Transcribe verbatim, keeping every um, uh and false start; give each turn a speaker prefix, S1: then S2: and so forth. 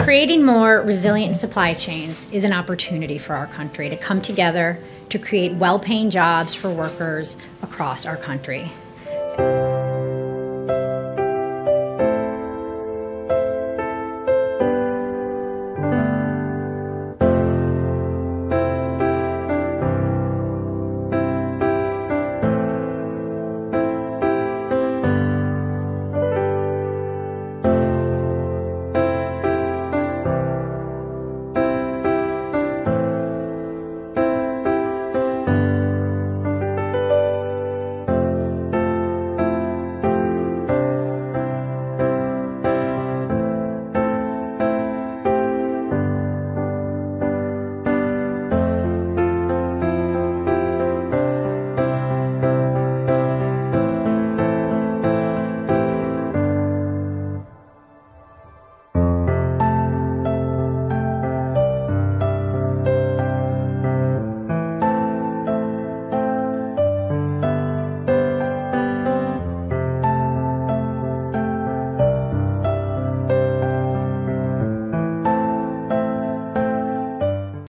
S1: Creating more resilient supply chains is an opportunity for our country to come together to create well-paying jobs for workers across our country.